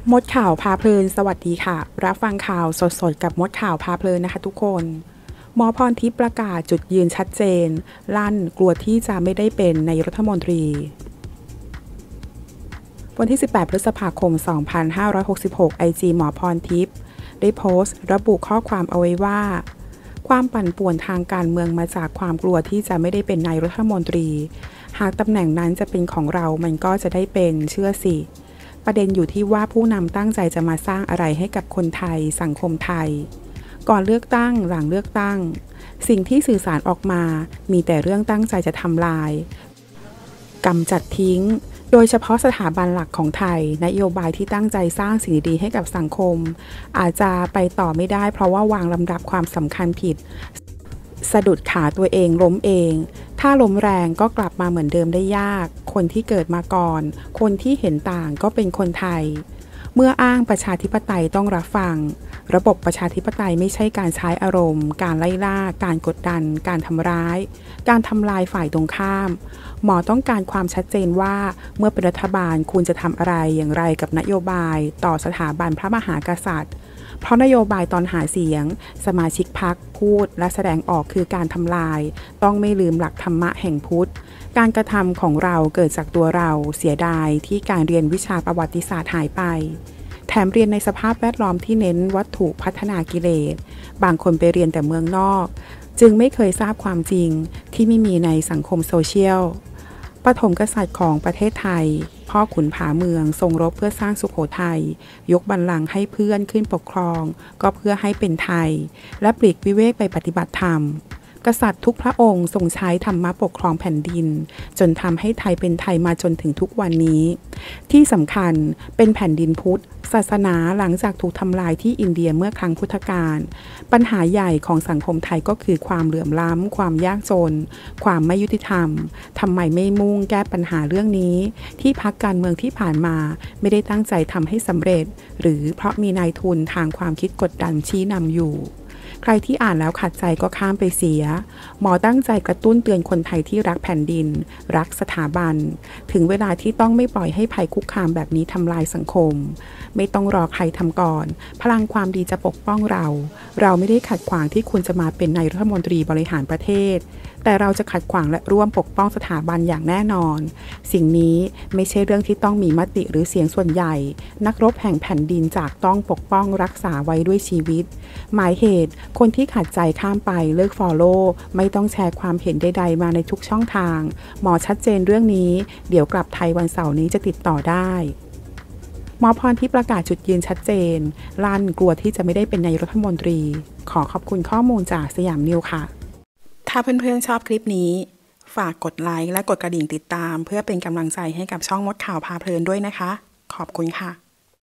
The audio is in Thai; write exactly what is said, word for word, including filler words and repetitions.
มดข่าวพาเพลินสวัสดีค่ะรับฟังข่าวสดๆกับมดข่าวพาเพลินนะคะทุกคนหมอพรทิพย์ประกาศจุดยืนชัดเจนลั่นกลัวที่จะไม่ได้เป็นนายกรัฐมนตรีวันที่สิบแปดพฤษภาคมสองพันห้าร้อยหกสิบหก ไอ จี หมอพรทิพย์ได้โพสต์ระบุข้อความเอาไว้ว่าความปั่นป่วนทางการเมืองมาจากความกลัวที่จะไม่ได้เป็นนายกรัฐมนตรีหากตำแหน่งนั้นจะเป็นของเรามันก็จะได้เป็นเชื่อสิประเด็นอยู่ที่ว่าผู้นำตั้งใจจะมาสร้างอะไรให้กับคนไทยสังคมไทยก่อนเลือกตั้งหลังเลือกตั้งสิ่งที่สื่อสารออกมามีแต่เรื่องตั้งใจจะทำลายกำจัดทิ้งโดยเฉพาะสถาบันหลักของไทยนโยบายที่ตั้งใจสร้างสิ่งดีให้กับสังคมอาจจะไปต่อไม่ได้เพราะว่าวางลำดับความสำคัญผิดสะดุดขาตัวเองล้มเองถ้าล้มแรงก็กลับมาเหมือนเดิมได้ยากคนที่เกิดมาก่อนคนที่เห็นต่างก็เป็นคนไทยเมื่ออ้างประชาธิปไตยต้องรับฟังระบบประชาธิปไตยไม่ใช่การใช้อารมณ์การไล่ล่าการกดดันการทำร้ายการทำลายฝ่ายตรงข้ามหมอต้องการความชัดเจนว่าเมื่อเป็นรัฐบาลคุณจะทำอะไรอย่างไรกับนโยบายต่อสถาบันพระมหากษัตริย์เพราะนโยบายตอนหาเสียงสมาชิกพรรคพูดและแสดงออกคือการทำลายต้องไม่ลืมหลักธรรมะแห่งพุทธการกระทำของเราเกิดจากตัวเราเสียดายที่การเรียนวิชาประวัติศาสตร์หายไปแถมเรียนในสภาพแวดล้อมที่เน้นวัตถุพัฒนากิเลสบางคนไปเรียนแต่เมืองนอกจึงไม่เคยทราบความจริงที่ไม่มีในสังคมโซเชียลปฐมกษัตริย์ของประเทศไทยพ่อขุนผาเมืองทรงรบเพื่อสร้างสุโขทัยยกบัลลังก์ให้เพื่อนขึ้นปกครองก็เพื่อให้เป็นไทยและปลีกวิเวกไปปฏิบัติธรรมกษัตริย์ทุกพระองค์ทรงใช้ธรรมะปกครองแผ่นดินจนทำให้ไทยเป็นไทยมาจนถึงทุกวันนี้ที่สำคัญเป็นแผ่นดินพุทธศาสนาหลังจากถูกทำลายที่อินเดียเมื่อครั้งพุทธกาลปัญหาใหญ่ของสังคมไทยก็คือความเหลื่อมล้ำความยากจนความไม่ยุติธรรมทำไมไม่มุ่งแก้ปัญหาเรื่องนี้ที่พรรคการเมืองที่ผ่านมาไม่ได้ตั้งใจทำให้สำเร็จหรือเพราะมีนายทุนทางความคิดกดดันชี้นำอยู่ใครที่อ่านแล้วขัดใจก็ข้ามไปเสียหมอตั้งใจกระตุ้นเตือนคนไทยที่รักแผ่นดินรักสถาบันถึงเวลาที่ต้องไม่ปล่อยให้ภัยคุกคามแบบนี้ทำลายสังคมไม่ต้องรอใครทำก่อนพลังความดีจะปกป้องเราเราไม่ได้ขัดขวางที่คุณจะมาเป็นนายรัฐมนตรีบริหารประเทศแต่เราจะขัดขวางและร่วมปกป้องสถาบันอย่างแน่นอนสิ่งนี้ไม่ใช่เรื่องที่ต้องมีมติหรือเสียงส่วนใหญ่นักรบแห่งแผ่นดินจากต้องปกป้องรักษาไว้ด้วยชีวิตหมายเหตุคนที่ขัดใจข้ามไปเลิก follow ไม่ต้องแชร์ความเห็นใดๆมาในทุกช่องทางหมอชัดเจนเรื่องนี้เดี๋ยวกลับไทยวันเสาร์นี้จะติดต่อได้หมอพรที่ประกาศจุดยืนชัดเจนลั่นกลัวที่จะไม่ได้เป็นนายกรัฐมนตรีขอขอบคุณข้อมูลจากสยามนิวค่ะถ้าเพื่อนๆชอบคลิปนี้ฝากกดไลค์และกดกระดิ่งติดตามเพื่อเป็นกำลังใจให้กับช่องมดข่าวพาเพลินด้วยนะคะขอบคุณค่ะ